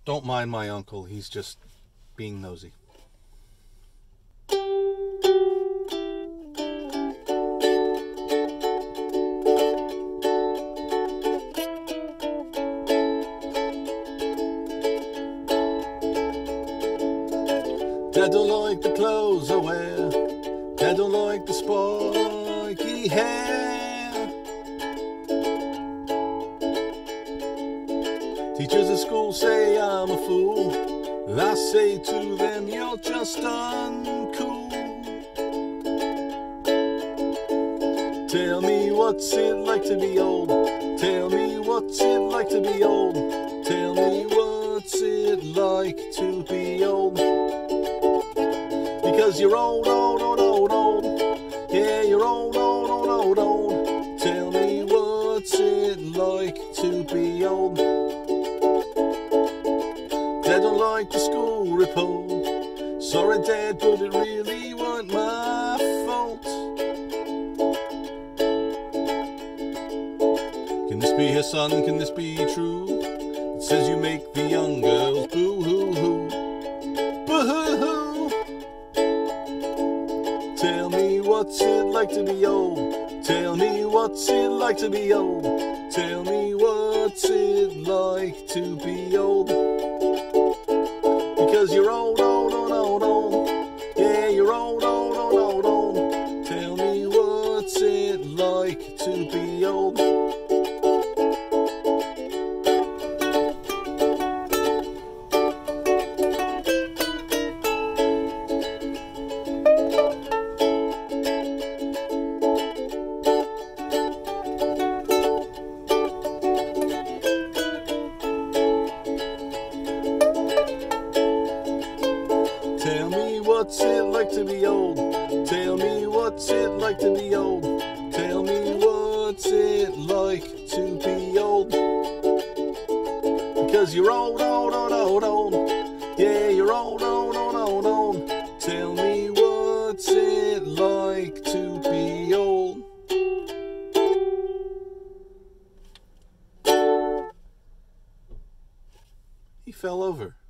Don't mind my uncle, he's just being nosy. Dad don't like the clothes I wear, Dad don't like the spiky hair. Teachers at school say I'm a fool, I say to them you're just uncool. Tell me what's it like to be old, tell me what's it like to be old, tell me what's it like to be old. Because you're old, old, old, old, old. Yeah, you're old, old, old, old, old. Tell me what's it like to be old. Dad don't like the school report. Sorry, Dad, but it really wasn't my fault. Can this be her son? Can this be true? It says you make the young girls boo-hoo-hoo. Boo-hoo-hoo. Tell me what's it like to be old. Tell me what's it like to be old. Tell me what's it like to be old. Because you're old, old, old, old, old. Yeah, you're old, old, old, old, old. Tell me what's it like to be old. Tell me what's it like to be old. Tell me what's it like to be old. Tell me what's it like to be old. Because you're old, old, old, old, old. Yeah, you're old, old, old, old, old. Tell me what's it like to be old. He fell over.